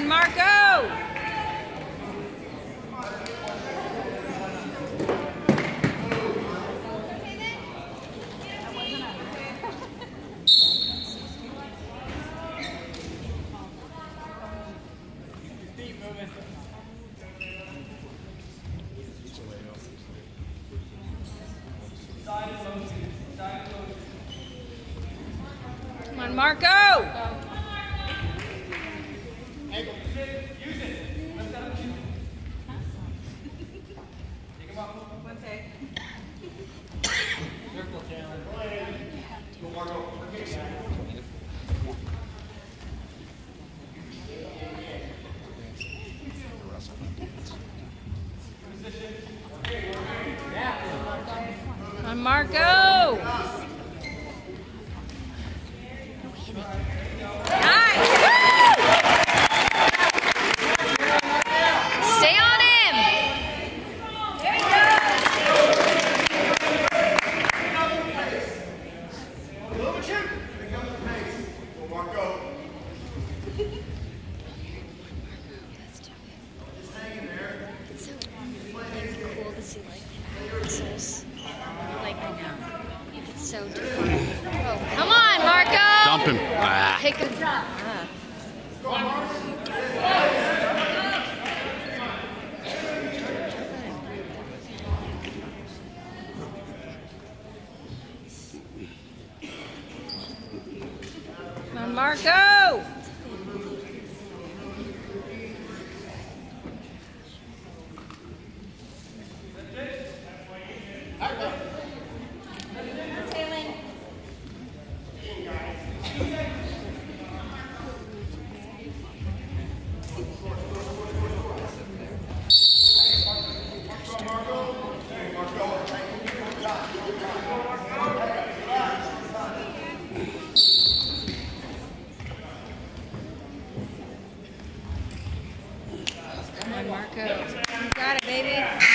on, Marco! Come on, Marco! Ankle. Use it. Lift up. Take him up. One take. Circle challenge. Go, Marco. Come on, Marco! Nice! Stay on him! There you go! Marco. It's so cool to see like pixels. Like I know. It's so different. Oh, Come on, Marco! Dump him. Ah. pick a drop. Come on, Marco! Come on, Marco. You got it, baby.